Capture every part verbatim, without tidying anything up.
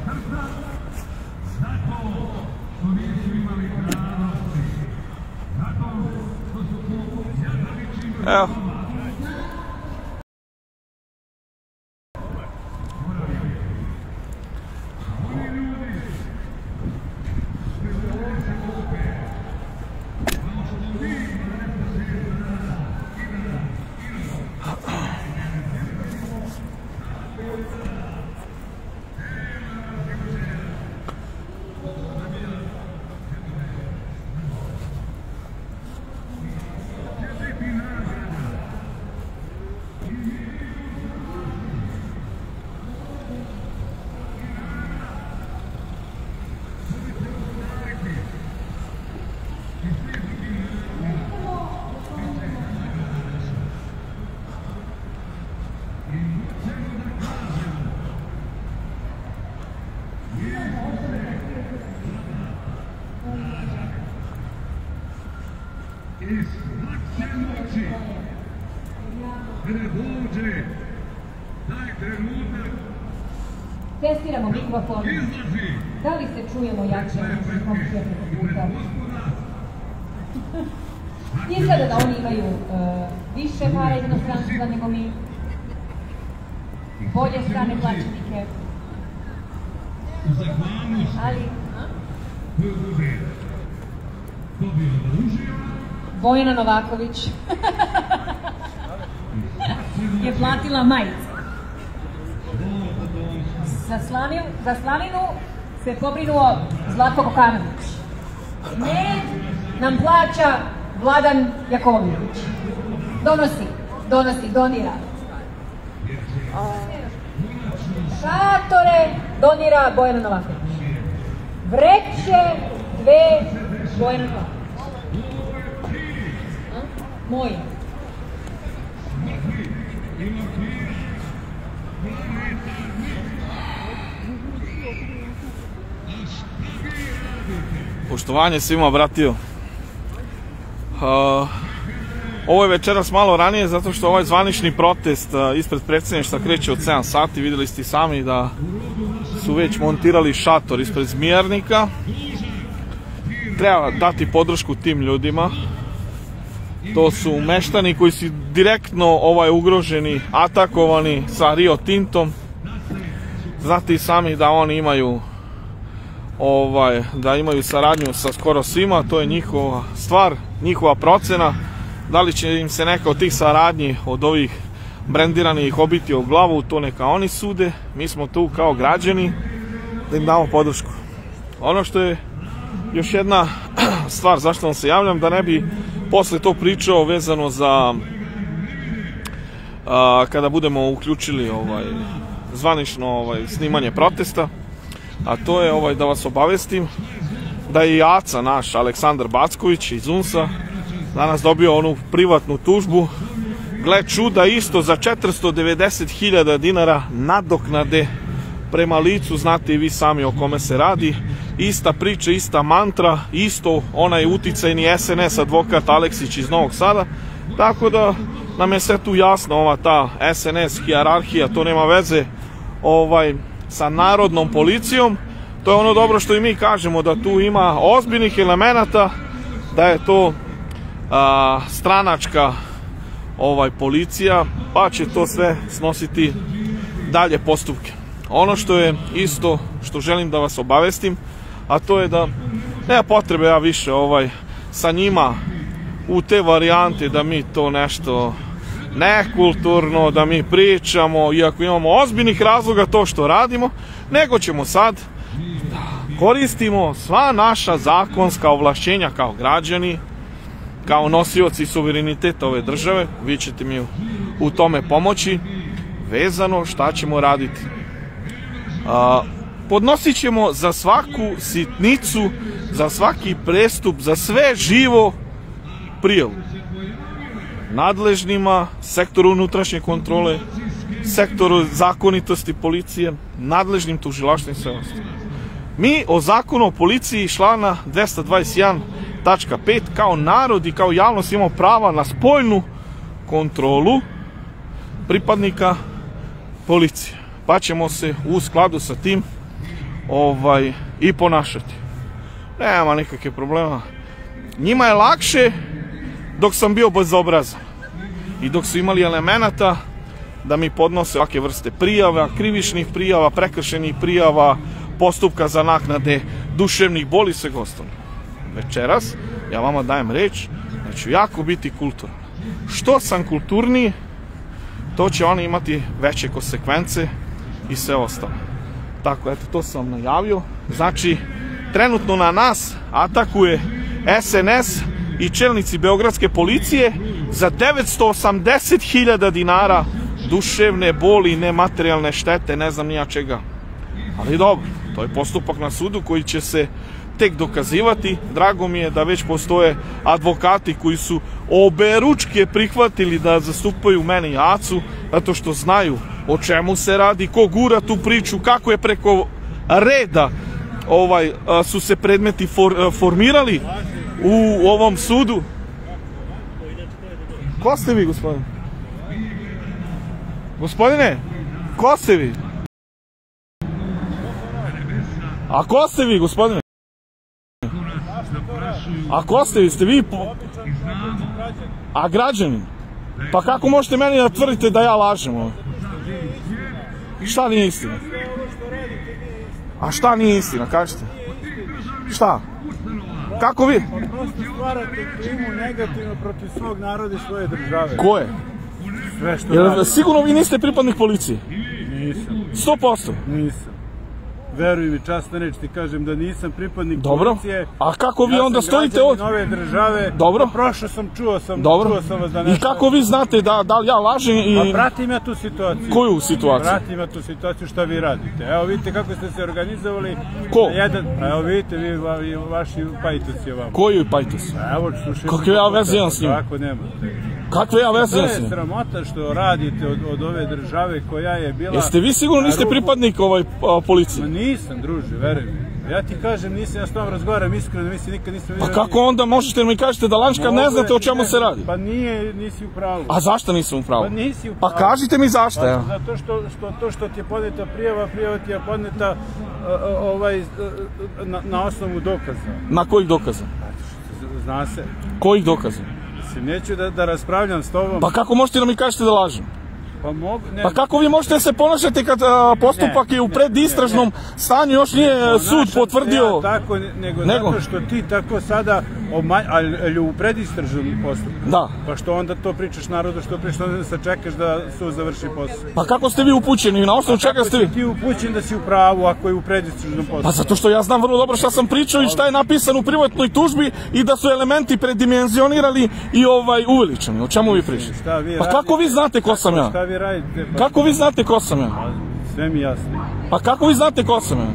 Evo. Testiramo mikrofon. Da li se čujemo jače? Izgleda da oni imaju više para iz inostranstva nego mi. Bolje strane plaćenike. Ali... Bojana Novaković je platila majice. Za slavinu se pobrinuo Zlatko Kokanović. Med nam plaća Vladan Jakovljević. Donosi, donosi, donira. Šatore donira Bojana Novaković. Vreće dve Bojana Novaković. Moje. Poštovanje svima, bratio. Ovo je večeras malo ranije zato što ovaj zvanični protest ispred predsjedništva kreće od sedam sati. Vidjeli ste sami da su već montirali šator ispred Zmijarnika. Treba dati podršku tim ljudima. To su meštani koji su direktno ovaj ugroženi, atakovani sa Rio Tintom. Znate i sami da oni imaju ovaj, da imaju saradnju sa skoro svima, to je njihova stvar, njihova procena. Da li će im se neka od tih saradnji, od ovih brendiranih obiti o glavu, to neka oni sude. Mi smo tu kao građani da im damo podršku. Ono što je još jedna stvar zašto vam se javljam, da ne bi posle to pričao vezano za a, kada budemo uključili ovaj, zvanično ovaj, snimanje protesta, a to je ovaj, da vas obavestim da je i Aca naš Aleksandar Backović iz UNS-a danas dobio onu privatnu tužbu, gle čuda, isto za četiristo devedeset hiljada dinara nadoknade prema licu. Znate i vi sami o kome se radi. Ista priča, ista mantra, isto onaj uticajni S N S advokat Aleksić iz Novog Sada. Tako da nam je sve tu jasno, ova ta S N S hijerarhija, to nema veze ovaj, sa narodnom policijom. To je ono dobro što i mi kažemo, da tu ima ozbiljnih elemenata, da je to a, stranačka ovaj, policija, pa će to sve snositi dalje postupke. Ono što je isto što želim da vas obavestim, a to je da nema potrebe ja više ovaj, sa njima u te varijante da mi to nešto nekulturno, da mi pričamo, iako imamo ozbiljnih razloga to što radimo, nego ćemo sad da koristimo sva naša zakonska ovlašćenja kao građani, kao nosioci suvereniteta ove države. Vi ćete mi u tome pomoći, vezano šta ćemo raditi. A, podnosit ćemo za svaku sitnicu, za svaki prestup, za sve živo prijavu nadležnima, sektoru unutrašnje kontrole, sektoru zakonitosti policije, nadležnim tužilaštvom i sve ostalo. Mi o zakonu o policiji člana dvesta dvadeset jedan tačka pet kao narod i kao javnost imamo prava na spoljnu kontrolu pripadnika policije. Pa ćemo se u skladu sa tim ovaj, i ponašati. Nema nikakve problema. Njima je lakše dok sam bio bezobrazan i dok su imali elemenata da mi podnose ovakve vrste prijava, krivičnih prijava, prekršenih prijava, postupka za naknade duševnih boli i svega ostalog. Večeras ja vama dajem reč da ću jako biti kulturan. Što sam kulturniji, to će oni imati veće konsekvence i sve ostalo. Tako, eto, to sam vam najavio. Znači, trenutno na nas atakuje S N S i čelnici beogradske policije za devetsto osamdeset hiljada dinara duševne boli, nematerijalne štete, ne znam nija čega. Ali dobro, to je postupak na sudu koji će se tek dokazivati. Drago mi je da već postoje advokati koji su oberučke prihvatili da zastupaju mene i Acu, zato što znaju o čemu se radi, ko gura tu priču, kako je preko reda ovaj, su se predmeti for, formirali u ovom sudu. Ko ste vi, gospodine? Gospodine, ko ste vi? A ko ste vi, gospodine? A ko ste vi? Ste vi... A građanin? Pa kako možete meni da tvrdite da ja lažem ovo? Šta nije istina? A šta nije istina, kažete? Šta? Kako vi? Prosto stvarate klimu negativno protiv svog naroda i svoje države. Ko je? Sve što Jer radi. sigurno vi niste pripadnik policije? Nisam. sto posto? Nisam. Veruj mi, časna reč, ti kažem da nisam pripadnik Dobro. policije. A kako vi ja onda sam stojite građanin od... ove države. Dobro. Prošao sam, čuo sam, Dobro. čuo sam vas da I nešto... kako vi znate da, da li ja lažem i... Pa pratim ja tu situaciju. Koju situaciju? Pratim ja tu situaciju šta vi radite. Evo vidite kako ste se organizovali. Ko? Jedan, evo vidite vi va- i vaši pajtoci ovamo. Koju pajtos? Evo slušajte. Kakve ja veze imam s njim? Kako nemate. Kakve ja veze To imam je s njim? sramota što radite od, od ove države koja je bila... Jeste vi sigurno na niste rubu- pripadnik ovaj, a, policije? Ma nisam, druže, veruj mi. Ja ti kažem, nisam, ja s tom razgovaram iskreno, mislim, nikad nisam Pa vidio... kako onda možete da mi kažete da lažem kad ne znate o čemu se radi? Pa nije, nisi u pravu. A zašto nisam u pravu? Pa nisi u Pa pravu. kažite mi zašto, Pa, evo. zato što, što to što ti je podneta prijava, prijava ti je podneta uh, uh, ovaj, uh, na, na osnovu dokaza. Na kojih dokaza? Zna se. Kojih dokaza? Mislim, neću da, da raspravljam s tobom. Pa kako možete da mi kažete da lažem? Pa mogu, ne, Pa kako vi možete se ponašati kad a, postupak Ne, je u ne, predistražnom stanju, još nije ponašam sud se potvrdio... ja tako, nego, Nego? zato što ti tako sada, obmanj, ali u predistražnom postupku. Da. Pa što onda to pričaš narodu, što pričaš, onda se čekaš da sud završi posao. Pa kako ste vi upućeni? Na osnovu čega Kako ste vi? si ti upućen da si u pravu ako je u predistražnom postupku? Pa zato što ja znam vrlo dobro šta sam pričao i šta je napisano u privatnoj tužbi i da su elementi predimenzionirali i ovaj uveličani. O čemu vi pričate? Šta vi Pa radite? kako vi znate ko sam ja? Šta vi radite? Pa, Kako vi znate ko sam ja? sve mi jasno. Pa kako vi znate ko sam ja?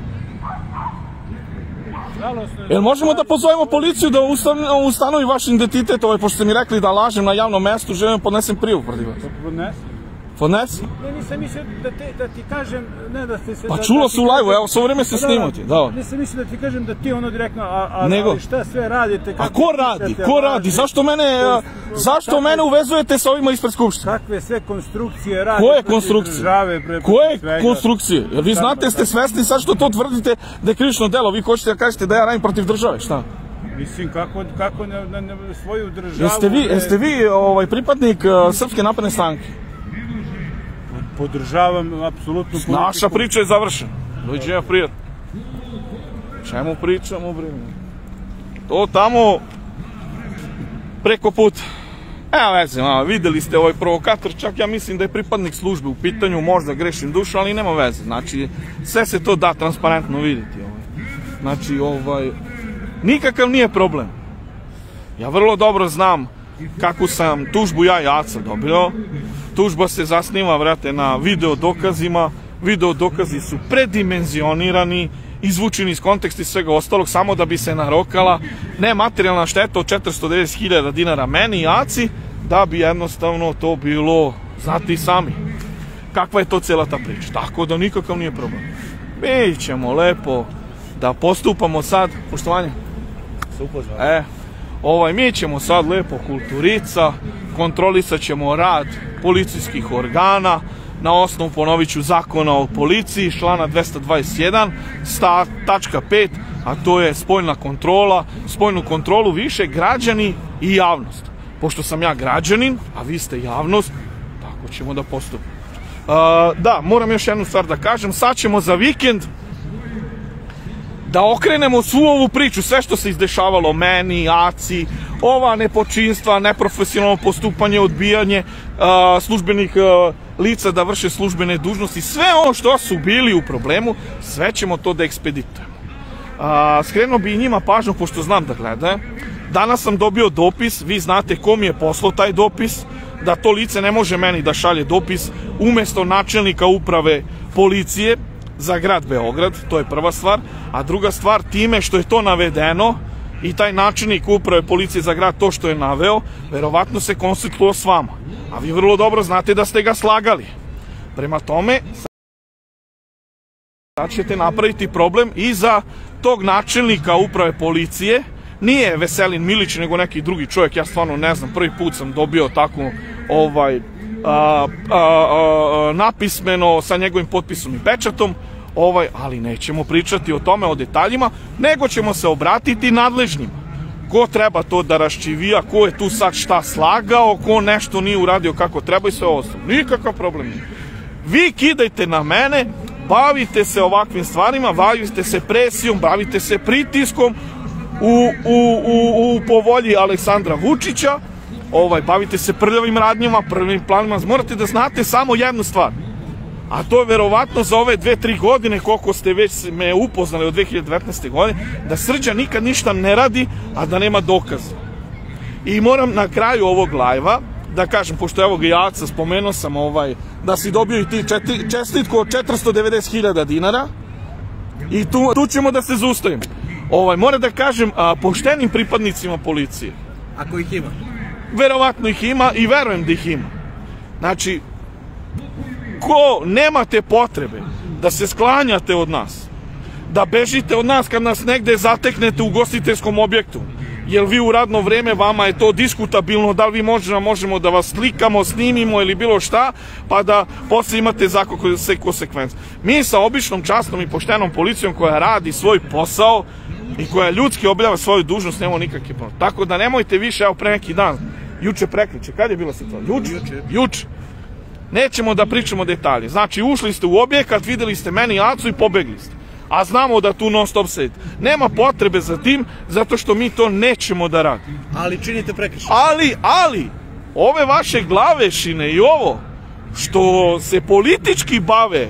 Žalosno je Jel možemo da pozovemo policiju da ustan- ustanovi vaš identitet, ovaj, pošto ste mi rekli da lažem na javnom mestu, želim podnesem prijavu protiv vas. da podnesi. Podnesi? Ne, nisam mislio da, te, da ti kažem, ne da ste se... Pa da, čulo da se ti u live-u, kažem- evo, svo vreme se Pa da, snimate, da. Nisam mislio da ti kažem da ti ono direktno, a, a, Nego? ali šta sve radite? A kako ko radi? pričate, Ko laži, radi? Zašto mene, a, zašto kakve- mene uvezujete sa ovima ispred skupštine? Kakve sve konstrukcije radi Koje protiv konstrukcije? države, pre- Koje svega. konstrukcije? Jer vi znate, ste svesni sad što to tvrdite da je krivično delo, vi hoćete da kažete da ja radim protiv države, šta? Mislim, kako, kako na, na, na svoju državu... Jeste vi, bre, jeste vi ovaj, pripadnik uh, Srpske napredne stranke? Podržavam apsolutnu politiku. Naša priča je završena. Dođe prijatno. Čemu pričamo, bre? To tamo preko puta. Evo veze, malo, videli ste ovaj provokator, čak ja mislim da je pripadnik službe u pitanju, možda grešim dušu, ali nema veze. Znači, sve se to da transparentno vidjeti. Ovaj. Znači, ovaj, nikakav nije problem. Ja vrlo dobro znam kakvu sam tužbu ja i Aca dobio. Tužba se zasniva, vrate, na video dokazima. Video dokazi su predimenzionirani, izvučeni iz konteksta i svega ostalog, samo da bi se narokala nematerijalna šteta od četiristo devedeset hiljada dinara meni i Aci, da bi jednostavno to bilo, znate i sami, kakva je to cijela ta priča. Tako da nikakav nije problem. Mi ćemo lepo da postupamo sad, poštovanje, Se upoznao. e, ovaj, mi ćemo sad lepo kulturica, kontrolisat ćemo rad policijskih organa, na osnovu, ponovit ću, zakona o policiji, člana dvesta dvadeset jedan, tačka pet, a to je spoljna kontrola, spoljnu kontrolu više građani i javnost. Pošto sam ja građanin, a vi ste javnost, tako ćemo da postupimo. Uh, da, moram još jednu stvar da kažem, sad ćemo za vikend da okrenemo svu ovu priču, sve što se izdešavalo meni, Aci, ova nepočinstva, neprofesionalno postupanje, odbijanje uh, službenih uh, lica da vrše službene dužnosti, sve ono što su bili u problemu, sve ćemo to da ekspeditujemo. Uh, skrenuo bi i njima pažnju, pošto znam da gledaju. Danas sam dobio dopis, vi znate ko mi je poslao taj dopis, da to lice ne može meni da šalje dopis umesto načelnika uprave policije za grad Beograd, to je prva stvar, a druga stvar, time što je to navedeno i taj načelnik uprave policije za grad to što je naveo, verovatno se konsultovao s vama, a vi vrlo dobro znate da ste ga slagali. Prema tome, sad ćete napraviti problem i za tog načelnika uprave policije. Nije Veselin Milić, nego neki drugi čovjek, ja stvarno ne znam, prvi put sam dobio tako ovaj, a, a, a, napismeno sa njegovim potpisom i pečatom, ovaj, ali nećemo pričati o tome, o detaljima, nego ćemo se obratiti nadležnjima. Ko treba to da raščivija, ko je tu sad šta slagao, ko nešto nije uradio kako treba i sve ostalo. Nikakav problem nije. Vi kidajte na mene, bavite se ovakvim stvarima, bavite se presijom, bavite se pritiskom, U, u, u, u povolji Aleksandra Vučića, ovaj, bavite se prljavim radnjama, prljavim planima, morate da znate samo jednu stvar, a to je verovatno za ove dve, tri godine, koliko ste već me upoznali od dve hiljade devetnaeste. godine, da Srđan nikad ništa ne radi, a da nema dokaza. I moram na kraju ovog lajva da kažem, pošto evo ga Jaca, spomenuo sam ovaj, da si dobio i ti četiri, čestitku od četiristo devedeset hiljada dinara i tu, tu ćemo da se zaustavimo. Ovaj, moram da kažem, a, poštenim pripadnicima policije. Ako ih ima? Verovatno ih ima i verujem da ih ima. Znači, ko nemate potrebe da se sklanjate od nas, da bežite od nas kad nas negde zateknete u ugostiteljskom objektu, jer vi u radno vreme, vama je to diskutabilno, da li vi možemo, možemo da vas slikamo, snimimo ili bilo šta, pa da posle imate zakon se konsekvence. Mi sa običnom, časnom i poštenom policijom koja radi svoj posao i koja ljudski obavlja svoju dužnost, nemamo nikakve problem. Tako da nemojte više, evo pre neki dan, juče prekriče, kad je bila situacija? Juče? Juče. Nećemo da pričamo detalje. Znači, ušli ste u objekat, videli ste meni i Acu i pobegli ste. A znamo da tu non stop sedite. Nema potrebe za tim, zato što mi to nećemo da radimo. Ali činite prekršaj. Ali, ali, ove vaše glavešine i ovo, što se politički bave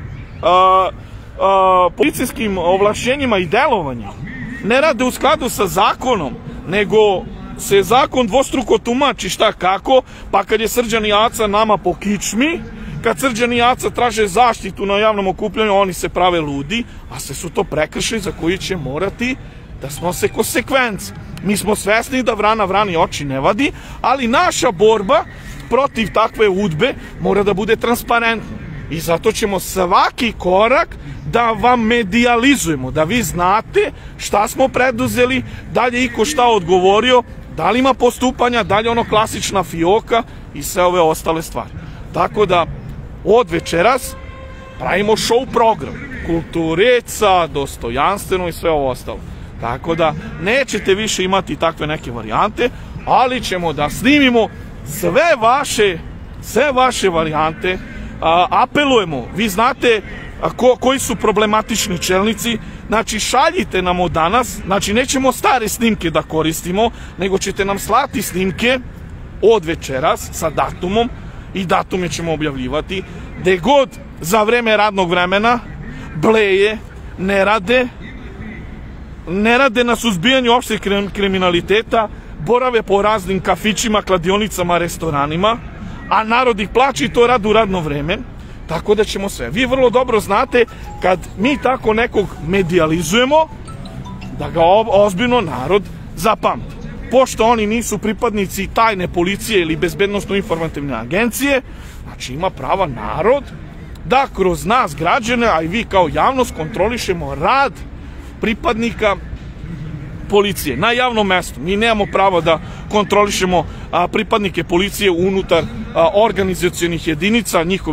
a, a, policijskim ovlašćenjima i delovanjem, ne rade u skladu sa zakonom, nego se zakon dvostruko tumači šta kako, pa kad je Srđan i Aca nama po kičmi, kad Srđan i Aca traže zaštitu na javnom okupljanju, oni se prave ludi, a sve su to prekršaji za koji će morati da snose konsekvence. Mi smo svesni da vrana vrani oči ne vadi, ali naša borba protiv takve udbe mora da bude transparentna. I zato ćemo svaki korak da vam medijalizujemo, da vi znate šta smo preduzeli, da li je iko šta odgovorio, da li ima postupanja, da li je ono klasična fioka i sve ove ostale stvari. Tako da, od večeras pravimo show program, kultureca, dostojanstveno i sve ovo ostalo. Tako da, nećete više imati takve neke varijante, ali ćemo da snimimo sve vaše, sve vaše varijante. A, apelujemo, vi znate a, ko, koji su problematični čelnici, znači šaljite nam od danas, znači nećemo stare snimke da koristimo, nego ćete nam slati snimke od večeras sa datumom i datume ćemo objavljivati, gde god za vreme radnog vremena bleje, ne rade, ne rade na suzbijanju opšteg kriminaliteta, borave po raznim kafićima, kladionicama, restoranima, a narod ih plaća i to rade u radno vreme, tako da ćemo sve. Vi vrlo dobro znate, kad mi tako nekog medijalizujemo, da ga ozbiljno narod zapamti. Pošto oni nisu pripadnici tajne policije ili bezbednosno-informativne agencije, znači ima prava narod da kroz nas građane, a i vi kao javnost, kontrolišemo rad pripadnika policije na javnom mestu. Mi nemamo pravo da kontrolišemo a, pripadnike policije unutar a, organizacionih jedinica, njihovih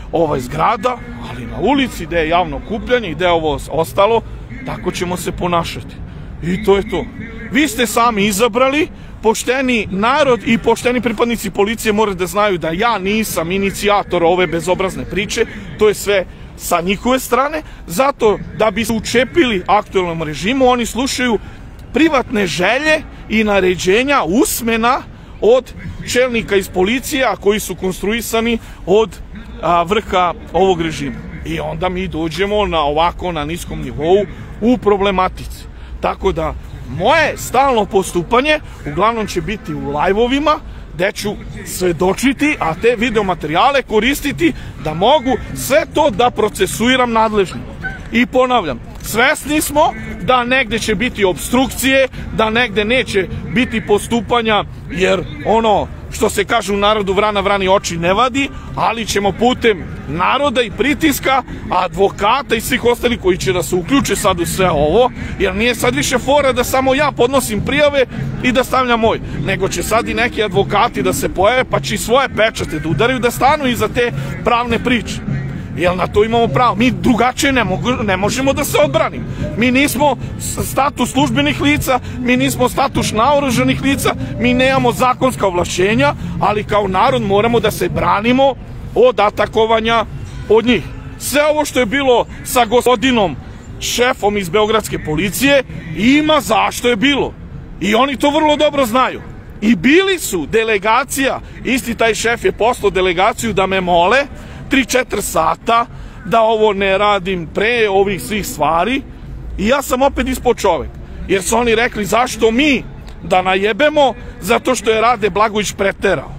ovaj zgrada, ali na ulici gde je javno okupljanje i gde je ovo ostalo, tako ćemo se ponašati. I to je to. Vi ste sami izabrali, pošteni narod i pošteni pripadnici policije moraju da znaju da ja nisam inicijator ove bezobrazne priče, to je sve sa njihove strane, zato da bi se učepili aktuelnom režimu, oni slušaju privatne želje i naređenja usmena od čelnika iz policije, a koji su konstruisani od a, vrha ovog režima. I onda mi dođemo na ovako, na niskom nivou u problematici. Tako da, moje stalno postupanje uglavnom će biti u live-ovima, gde ću svedočiti, a te videomaterijale koristiti da mogu sve to da procesuiram nadležnim. I ponavljam, svesni smo da negde će biti obstrukcije, da negde neće biti postupanja, jer ono što se kaže u narodu vrana vrani oči ne vadi, ali ćemo putem naroda i pritiska, advokata i svih ostalih koji će da se uključe sad u sve ovo, jer nije sad više fora da samo ja podnosim prijave i da stavljam moj, nego će sad i neki advokati da se pojave, pa će i svoje pečate da udaraju, da stanu iza te pravne priče. Jer na to imamo pravo. Mi drugačije ne, mogu, ne možemo da se odbranimo. Mi nismo status službenih lica, mi nismo status naoružanih lica, mi nemamo zakonska ovlašćenja, ali kao narod moramo da se branimo od atakovanja od njih. Sve ovo što je bilo sa gospodinom šefom iz beogradske policije ima zašto je bilo. I oni to vrlo dobro znaju. I bili su delegacija, isti taj šef je poslao delegaciju da me mole tri četiri sata da ovo ne radim pre ovih svih stvari i ja sam opet ispod čovek, jer su oni rekli zašto mi da najebemo zato što je Rade Blagojević preterao,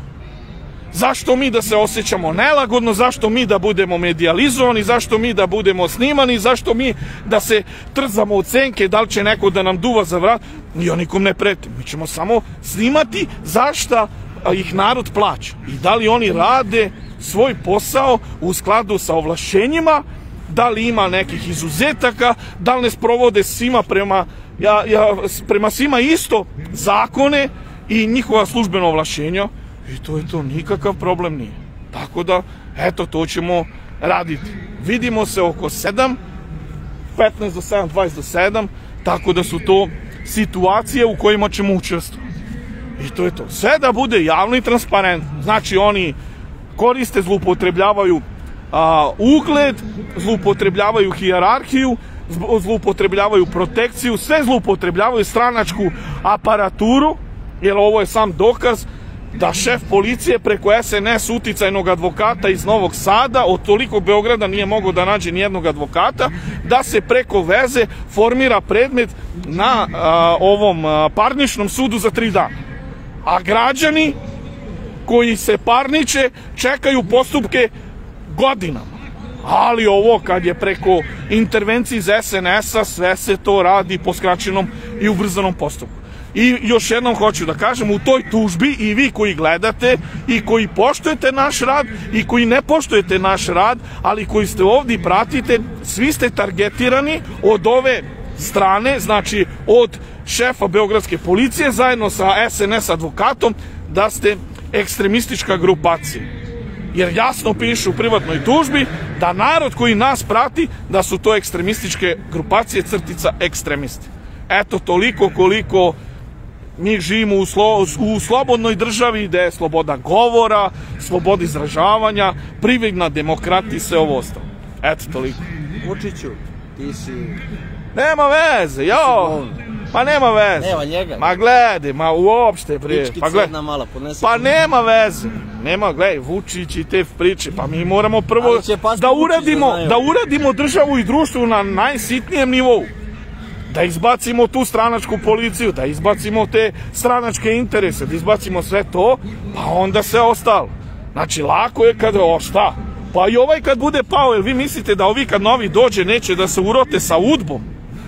zašto mi da se osjećamo nelagodno, zašto mi da budemo medijalizovani, zašto mi da budemo snimani, zašto mi da se trzamo od senke, da li će neko da nam duva za vrat. Ja nikom ne pretim, mi ćemo samo snimati zašta ih narod plaća i da li oni rade svoj posao u skladu sa ovlašćenjima, da li ima nekih izuzetaka, da li ne sprovode svima prema, ja, ja, prema svima isto zakone i njihova službena ovlašćenja, i to je to, nikakav problem nije. Tako da, eto, to ćemo raditi. Vidimo se oko sedam, petnaest do sedam, dvadeset do sedam, tako da su to situacije u kojima ćemo učestvovati. I to je to. Sve da bude javno i transparentno. Znači, oni koriste, zloupotrebljavaju a, ugled, zloupotrebljavaju hijerarhiju, zloupotrebljavaju protekciju, sve zloupotrebljavaju stranačku aparaturu, jer ovo je sam dokaz da šef policije preko es en es uticajnog advokata iz Novog Sada, od toliko Beograda nije mogao da nađe nijednog advokata, da se preko veze formira predmet na a, ovom a, parničnom sudu za tri dana. A građani koji se parniče čekaju postupke godinama. Ali ovo kad je preko intervencije iz es en es-a, sve se to radi po skraćenom i ubrzanom postupku. I još jednom hoću da kažem, u toj tužbi i vi koji gledate i koji poštujete naš rad i koji ne poštujete naš rad, ali koji ste ovdje i pratite, svi ste targetirani od ove strane, znači od šefa beogradske policije zajedno sa es en es advokatom, da ste ekstremistička grupacija. Jer jasno piše u privatnoj tužbi da narod koji nas prati, da su to ekstremističke grupacije, crtica ekstremisti. Eto toliko koliko mi živimo u, slo, u slobodnoj državi gde je sloboda govora, sloboda izražavanja, privredna demokratija i sve ovo ostalo. Eto toliko. Vučiću, ti si... Nema veze, jo! Pa nema veze. Nema njega. Ma gledaj, ma uopšte bre. Pa gledaj. Mala, pa nema veze. Nema, gledaj, Vučić i te priče. Pa mi moramo prvo da uradimo, da uradimo državu i društvo na najsitnijem nivou. Da izbacimo tu stranačku policiju, da izbacimo te stranačke interese, da izbacimo sve to, pa onda sve ostalo. Znači, lako je kada, o šta? Pa i ovaj kad bude pao, jer vi mislite da ovi kad novi dođe neće da se urote sa udbom?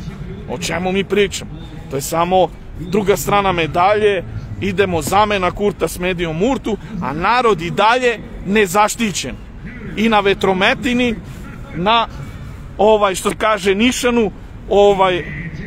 O čemu mi pričamo? To je samo druga strana medalje, idemo zamena Kurta s Medijom Murtu, a narod i dalje nezaštićen. I na vetrometini, na ovaj, što kaže, nišanu, ovaj,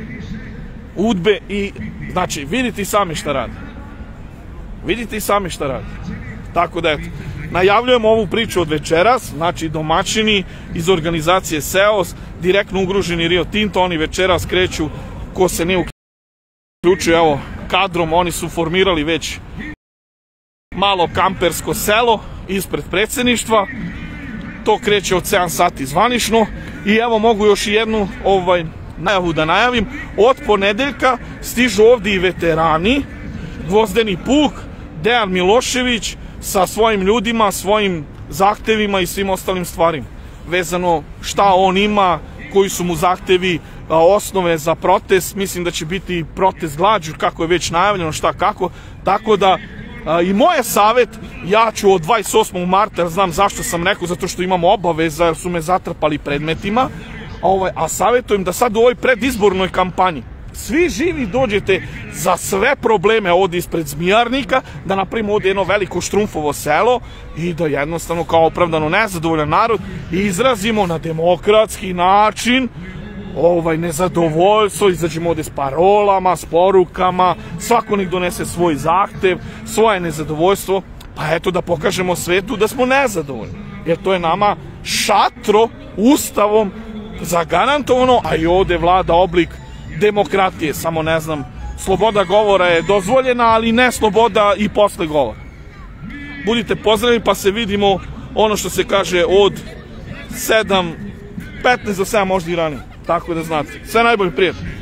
udbe i, znači, vidite i sami šta radi. Vidite i sami šta radi. Tako da, eto, Najavljujemo ovu priču od večeras, znači domaćini iz organizacije Seos, direktno ugroženi Rio Tinto, oni večeras kreću, ko se ne uključuje, evo, kadrom, oni su formirali već malo kampersko selo ispred predsjedništva, to kreće od sedam sati zvanično i evo mogu još jednu ovaj, najavu da najavim, od ponedeljka stižu ovdje i veterani, Gvozdeni puk, Dejan Milošević sa svojim ljudima, svojim zahtevima i svim ostalim stvarima. Vezano šta on ima, koji su mu zahtevi, osnove za protest, mislim da će biti protest glađu, kako je već najavljeno, šta kako, tako da i moj je savjet, ja ću od dvadeset osmog marta, jer znam zašto sam rekao, zato što imam obaveza, jer su me zatrpali predmetima, a savjetujem da sad u ovoj predizbornoj kampanji svi živi dođete za sve probleme ovdje ispred Zmijarnika, da napravimo ovdje jedno veliko Štrumfovo selo i da jednostavno kao opravdano nezadovoljan narod izrazimo na demokratski način ovaj nezadovoljstvo, izađemo ovdje s parolama, s porukama, svako nek donese svoj zahtev, svoje nezadovoljstvo, pa eto da pokažemo svetu da smo nezadovoljni, jer to je nama šatro ustavom zagarantovano, a i ovdje vlada oblik demokratije, samo ne znam, sloboda govora je dozvoljena, ali ne sloboda i posle govora. Budite pozdravljeni, pa se vidimo, ono što se kaže, od sedam, petnaest do sedam, možda i ranije. Tako da znate. Sve najbolje, prijatno.